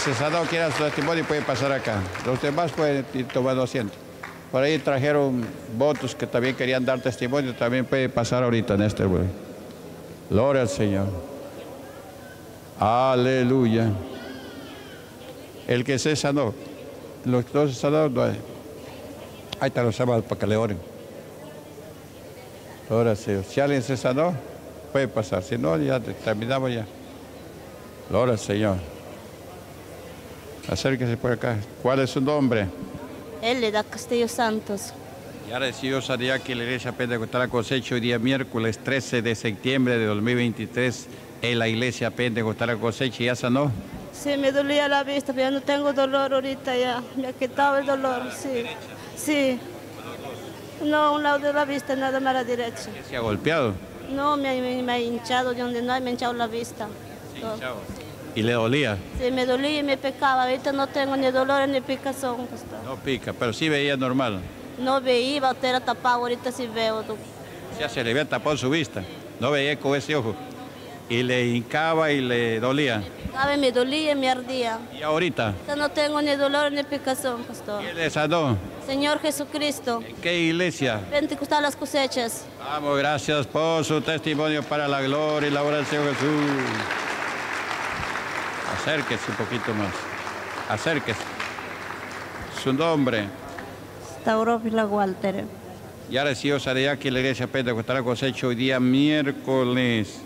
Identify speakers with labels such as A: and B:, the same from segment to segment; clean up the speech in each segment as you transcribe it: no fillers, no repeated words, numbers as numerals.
A: se sanó, quiera su testimonio, puede pasar acá. Los demás pueden ir tomando asiento. Por ahí trajeron votos que también querían dar testimonio, también puede pasar ahorita en este lugar. Gloria al Señor. Aleluya. El que se sanó, los dos se sanaron, no hay. Ahí están los sábados para que le oren. Gloria al Señor. Si alguien se sanó, puede pasar. Si no, ya terminamos ya. Gloria al Señor. Acérquese por acá. ¿Cuál es su nombre?
B: Elida Castillo Santos.
A: Ya recibió sanidad que la Iglesia Pentecostal Cosecha hoy día miércoles 13 de septiembre de 2023 en la Iglesia Pentecostal Cosecha. ¿Ya sanó?
B: Sí, me dolía la vista, pero ya no tengo dolor ahorita ya. Me ha quitado el dolor, sí. Sí. No, un lado de la vista, nada más a la derecha.
A: ¿Qué se ha golpeado?
B: No, me ha hinchado, de donde no hay, me ha hinchado la vista.
A: ¿Y le dolía?
B: Sí, me dolía y me picaba. Ahorita no tengo ni dolor ni picazón.
A: No pica, pero sí veía normal.
B: No veía, era tapado, ahorita sí veo.
A: Ya se le había tapado su vista, no veía con ese ojo. Y le hincaba y le dolía.
B: Me dolía y me ardía.
A: ¿Y ahorita?
B: Ahorita no tengo ni dolor ni picazón, pastor.
A: ¿Quién le sanó?
B: Señor Jesucristo.
A: ¿En qué iglesia?
B: Pentecostal Las Cosechas.
A: Vamos, gracias por su testimonio para la gloria y la obra del Señor Jesús. Acérquese un poquito más. Acérquese. Su nombre.
B: Taurófila Walter.
A: Ya recibió sanidad que la Iglesia Pentecostal Cosecha hoy día miércoles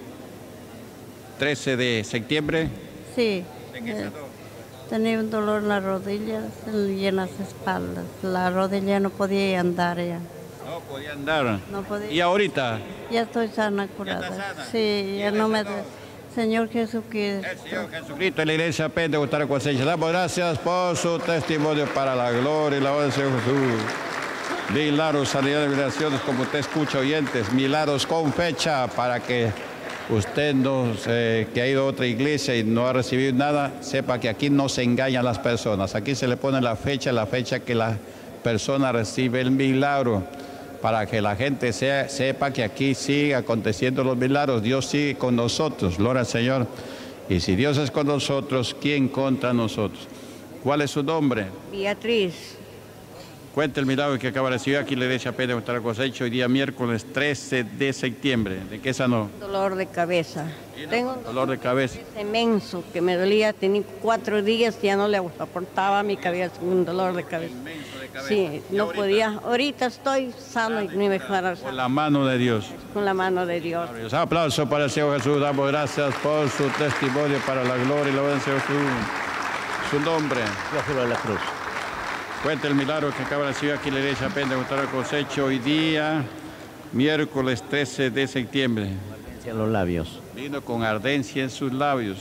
A: 13 de septiembre.
B: Sí.
A: ¿De qué sanó?
B: Tenía un dolor en las rodillas y en las espaldas. La rodilla no podía andar ya.
A: No podía andar.
B: No podía.
A: ¿Y ahorita?
B: Ya estoy sana, curada.
A: ¿Ya está sana?
B: Sí, ya no me... Señor Jesucristo.
A: El Señor Jesucristo en la Iglesia Pentecostal Cosecha. Damos gracias por su testimonio para la gloria y la obra del Señor Jesús. Milagros, sanidad de liberaciones, como usted escucha, oyentes, milagros con fecha para que usted que ha ido a otra iglesia y no ha recibido nada, sepa que aquí no se engañan las personas. Aquí se le pone la fecha que la persona recibe el milagro, para que la gente sepa que aquí sigue aconteciendo los milagros. Dios sigue con nosotros, gloria al Señor. Y si Dios es con nosotros, ¿quién contra nosotros? ¿Cuál es su nombre?
C: Beatriz.
A: Cuenta el milagro que acaba de recibir aquí en la Iglesia Pentecostal Cosecha hoy día miércoles 13 de septiembre. ¿De qué sanó?
C: Dolor de cabeza. Tengo un
A: dolor de cabeza
C: inmenso que me dolía, tenía 4 días, ya no le aportaba mi cabeza, un dolor de cabeza.
A: Inmenso de cabeza.
C: Sí, no podía. Ahorita estoy sano y ni mejor.
A: Con la mano de Dios.
C: Con la mano de Dios.
A: Un aplauso para el Señor Jesús. Damos gracias por su testimonio para la gloria y la obra del Señor Jesús. Su nombre.
D: Teófilo de la Cruz.
A: Cuenta el milagro que acaba de recibir aquí en la Iglesia Pentecostal Cosecha hoy día, miércoles 13 de septiembre.
D: En los labios.
A: Vino con ardencia en sus labios.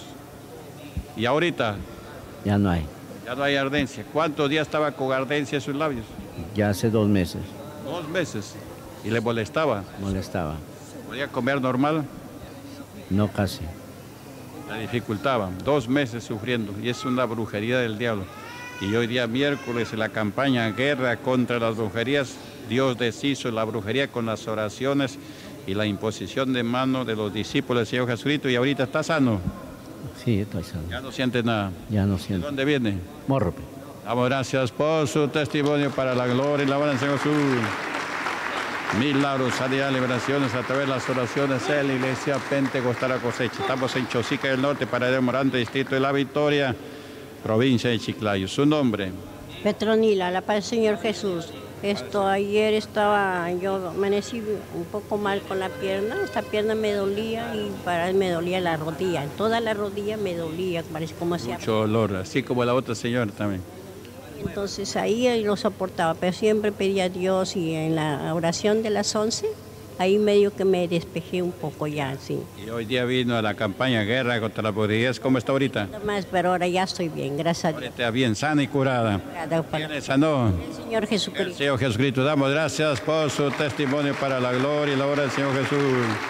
A: ¿Y ahorita?
D: Ya no hay.
A: Ya no hay ardencia. ¿Cuántos días estaba con ardencia en sus labios?
D: Ya hace 2 meses.
A: 2 meses. ¿Y le molestaba?
D: Molestaba.
A: ¿Podía comer normal?
D: No casi.
A: Le dificultaba. 2 meses sufriendo. Y es una brujería del diablo. Y hoy día miércoles en la campaña Guerra contra las Brujerías, Dios deshizo la brujería con las oraciones y la imposición de mano de los discípulos del Señor Jesucristo. Y ahorita está sano.
D: Sí, estoy sano.
A: Ya no siente nada.
D: Ya no
A: ¿De
D: siento.
A: dónde viene?
D: Morrope.
A: Damos gracias por su testimonio para la gloria y la obra del Señor Jesús. Milagros, sanidad, liberaciones a través de las oraciones de la Iglesia Pentecostal Cosecha. Estamos en Chosica del Norte, Paradero Morante, Distrito de la Victoria, provincia de Chiclayo. ¿Su nombre?
C: Petronila, la paz del Señor Jesús. Ayer yo amanecí un poco mal con la pierna, esta pierna me dolía y me dolía la rodilla, toda la rodilla me dolía, parece como hacía.
A: Mucho dolor, así como la otra señora también.
C: Entonces ahí lo soportaba, pero siempre pedía a Dios y en la oración de las 11, ahí medio que me despejé un poco ya, sí.
A: Y hoy día vino a la campaña Guerra contra las Brujerías. ¿Cómo está ahorita?
C: Nada más, pero ahora ya estoy bien, gracias a Dios.
A: Ahorita está bien, sana y curada. ¿Quién le sanó?
C: El Señor
A: El
C: Jesucristo.
A: Señor Jesucristo. Damos gracias por su testimonio para la gloria y la obra del Señor Jesús.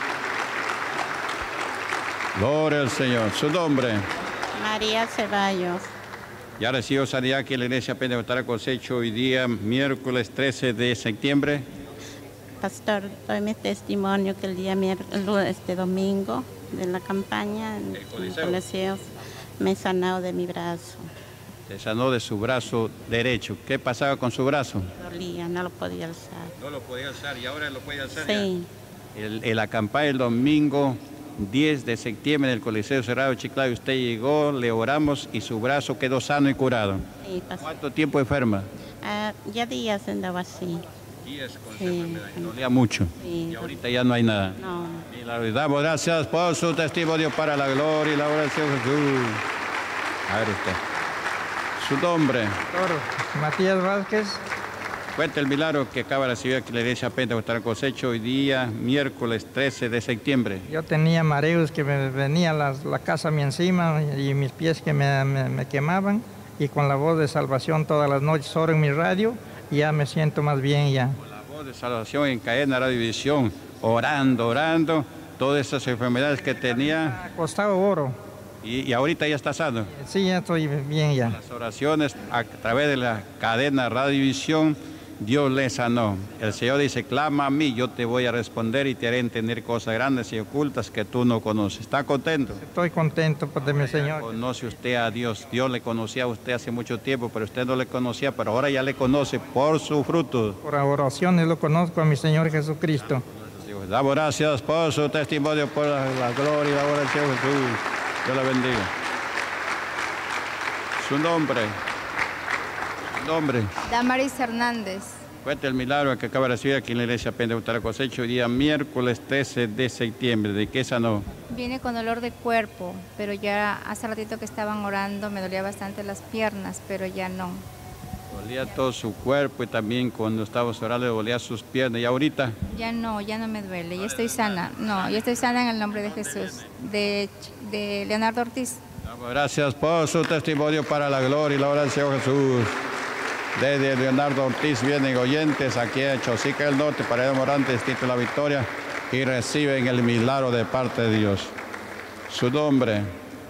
A: Gloria al Señor. ¿Su nombre?
E: María Ceballos.
A: Ya recibió sanidad aquí en la Iglesia Pentecostal Cosecha hoy día, miércoles 13 de septiembre.
E: Pastor, doy mi testimonio que el día domingo de la campaña en
A: El Coliseo.
E: Coliseos Me he sanado de mi brazo.
A: Se sanó de su brazo derecho. ¿Qué pasaba con su brazo?
E: Dolía, no lo podía alzar.
A: No lo podía alzar y ahora lo puede alzar.
E: Sí,
A: En la campaña el domingo 10 de septiembre en el Coliseo Cerrado de Chiclayo, usted llegó, le oramos y su brazo quedó sano y curado.
E: sí, pastor.
A: ¿Cuánto tiempo enferma?
E: Ya días andaba así.
A: Días con
E: Sí,
A: esa enfermedad. Y dolía mucho.
E: Sí.
A: Y ahorita ya no hay nada.
E: No,
A: Y le damos gracias por su testimonio para la gloria y la oración de Jesús. A ver usted. Su nombre.
F: Doctor Matías Vázquez,
A: Cuenta el milagro que acaba de recibir aquí la iglesia Pentecostal Cosecho hoy día, miércoles 13 de septiembre.
F: yo tenía mareos que me venía la casa a mí encima y mis pies que me quemaban, y con la voz de salvación todas las noches oro en mi radio y ya me siento más bien ya.
A: Con la voz de salvación en cadena radiovisión, orando, todas esas enfermedades que tenía
F: Acostado oro,
A: y ahorita ya está sano.
F: sí, ya estoy bien ya.
A: Las oraciones a través de la cadena radiovisión, Dios le sanó. El Señor dice, clama a mí, yo te voy a responder y te haré entender cosas grandes y ocultas que tú no conoces. ¿Está contento?
F: Estoy contento de mi Señor.
A: Conoce usted a Dios. Dios le conocía a usted hace mucho tiempo, pero usted no le conocía, pero ahora ya le conoce por su fruto.
F: Por oraciones lo conozco a mi Señor Jesucristo.
A: Damos gracias por su testimonio, por la gloria y la oración de Jesús. Dios la bendiga. Su nombre.
G: Damaris Hernández.
A: Cuenta el milagro que acaba de recibir aquí en la iglesia Pentecostal Cosecho, hoy día miércoles 13 de septiembre. ¿De qué sanó?
G: Viene con dolor de cuerpo, pero ya hace ratito que estaban orando me dolía bastante las piernas, pero ya no.
A: Dolía todo su cuerpo y también cuando estaba orando le dolía sus piernas. ¿Y ahorita?
G: Ya no me duele, ya estoy sana. No, ya estoy sana en el nombre de Jesús. De Leonardo Ortiz.
A: Damos gracias por su testimonio para la gloria y la oración de Jesús. Desde Leonardo Ortiz vienen oyentes aquí en Chosica del Norte, Paredes Morante, Distrito de la Victoria, y reciben el milagro de parte de Dios. Su nombre.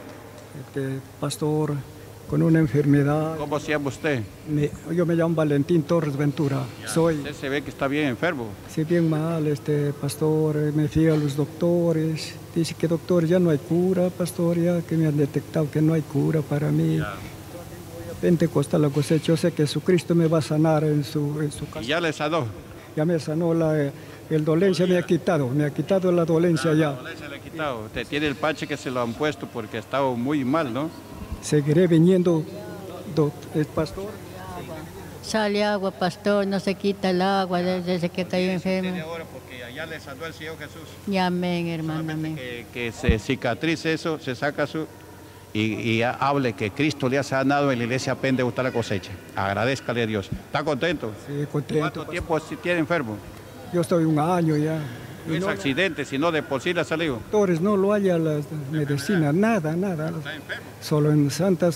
H: Pastor, con una enfermedad.
A: ¿Cómo se llama usted?
H: Yo me llamo Valentín Torres Ventura.
A: Usted se ve que está bien enfermo.
H: Sí, bien mal, pastor. Me fui a los doctores. Dice que doctor, ya no hay cura, pastor, ya que me han detectado que no hay cura para mí.
A: Ya.
H: Pentecostal la Cosecha, yo sé que Jesucristo me va a sanar en su casa.
A: ¿Y ya le sanó?
H: Ya me sanó el dolencia, me ha quitado la dolencia ya.
A: La dolencia le ha quitado. Usted tiene el parche que se lo han puesto porque ha estado muy mal, ¿no?
H: Seguiré viniendo, pastor.
I: Sale agua, pastor, no se quita el agua desde que cayó enfermo.
A: Tiene ahora porque allá le sanó el Señor Jesús.
I: Y amén, hermano, amén.
A: Que se cicatrice eso, se saca y hable que Cristo le ha sanado en la iglesia Pentecostal la Cosecha. Agradezcale a Dios. ¿Está contento?
H: Sí, contento.
A: ¿Cuánto tiempo tiene enfermo?
H: Yo estoy un año ya.
A: No es accidente, sino de por sí le ha salido.
H: Doctores, no lo haya las medicinas, nada.
A: ¿Está enfermo?
H: Solo en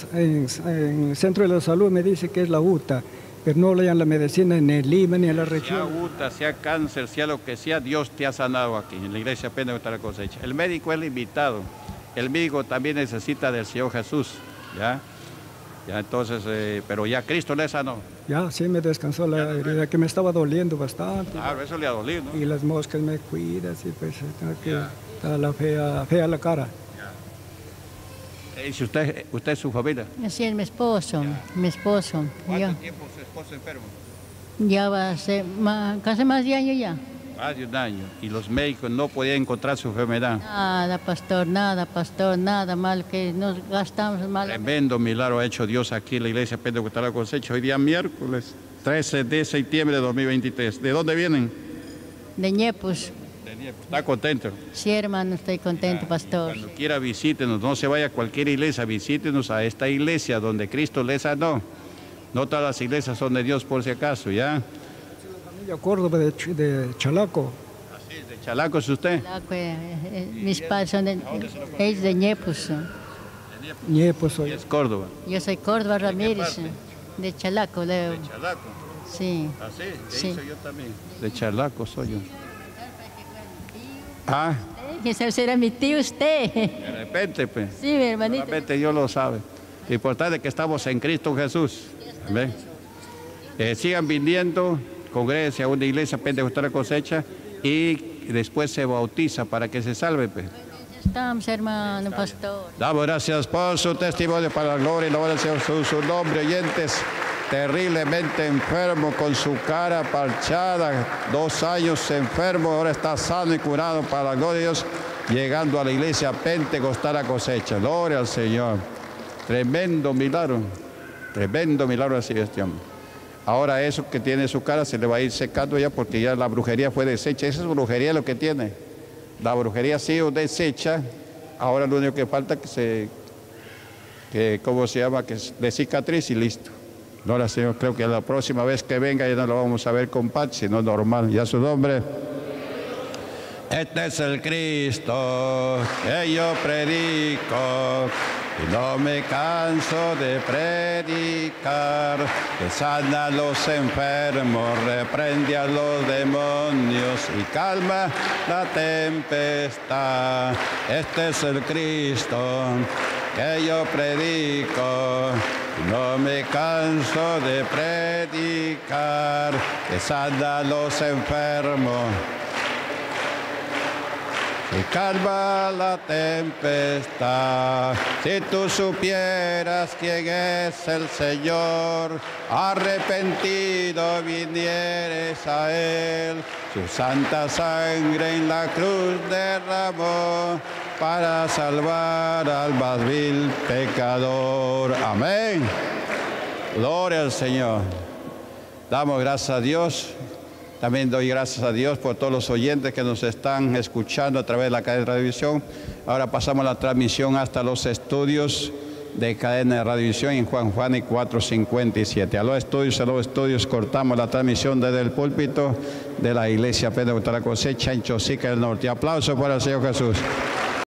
H: el Centro de la Salud me dice que es la UTA, pero no le hayan la medicina ni en Lima ni en la
A: Sea
H: región.
A: UTA, sea cáncer, sea lo que sea, Dios te ha sanado aquí, en la iglesia Pentecostal la Cosecha. El médico es limitado. El médico también necesita del Señor Jesús, ¿ya? Ya entonces, pero ya Cristo le sanó.
H: Ya, sí me descansó la herida, que me estaba doliendo bastante.
A: Claro, eso le ha dolido, ¿no?
H: Y las moscas me cuidan, sí, pues está la fea la cara.
A: ¿Y si usted es su familia?
I: Así es mi esposo.
A: ¿Cuánto tiempo su esposo enfermo?
I: Ya va a ser casi más de año ya.
A: Más de un año. Y los médicos no podían encontrar su enfermedad.
I: Nada, pastor, nada mal que nos gastamos mal.
A: Tremendo milagro ha hecho Dios aquí en la iglesia Pentecostal la Cosecha. Hoy día miércoles 13 de septiembre de 2023. ¿De dónde vienen?
I: De Ñepos.
A: ¿Está contento?
I: Sí, hermano, estoy contento, pastor.
A: Cuando quiera visítenos, no se vaya a cualquier iglesia, visítenos a esta iglesia donde Cristo le sanó. No todas las iglesias son de Dios por si acaso, ¿ya?
H: Familia Córdoba de Chalaco.
A: Así, de Chalaco es usted.
I: Mis padres son ellos de Ñepos.
H: Niepo soy.
A: Es Córdoba.
I: Yo soy Córdoba Ramírez, de Chalaco.
A: De Chalaco.
I: Sí.
A: Así,
I: Sí.
A: soy yo también. De Chalaco soy yo. Ah,
I: Ese será mi tío usted.
A: de repente, pues.
I: Sí, mi hermanito.
A: Realmente Dios lo sabe. Lo importante es que estamos en Cristo Jesús. Amén. Sigan viniendo, congréguense a una iglesia Pentecostal la Cosecha y después se bautiza para que se salve. Pues.
I: estamos, hermano pastor.
A: Damos gracias por su testimonio para la gloria y la honra del Señor Jesús. Su nombre, oyentes, terriblemente enfermo, con su cara parchada, 2 años enfermo, ahora está sano y curado para la gloria de Dios, llegando a la iglesia pentecostal a Cosecha. Gloria al Señor. Tremendo milagro así este hombre. Ahora eso que tiene su cara se le va a ir secando ya porque ya la brujería fue deshecha. Esa es brujería lo que tiene. La brujería ha sido deshecha. Ahora lo único que falta que ¿cómo se llama? Que de cicatriz y listo. Ahora, Señor, creo que la próxima vez que venga ya no lo vamos a ver con paz, sino normal. Ya su nombre. Este es el Cristo que yo predico y no me canso de predicar, que sana a los enfermos, reprende a los demonios y calma la tempestad. Este es el Cristo que yo predico y no me canso de predicar, que sana a los enfermos y calma la tempestad. Si tú supieras quién es el Señor, arrepentido vinieres a Él. Su santa sangre en la cruz derramó para salvar al más vil pecador. Amén. Gloria al Señor. Damos gracias a Dios. También doy gracias a Dios por todos los oyentes que nos están escuchando a través de la cadena de radiovisión. Ahora pasamos la transmisión hasta los estudios de cadena de radiovisión en Juan Juani 457. A los estudios, cortamos la transmisión desde el púlpito de la iglesia Pentecostal Cosecha en Chosica del Norte. Aplauso para el Señor Jesús.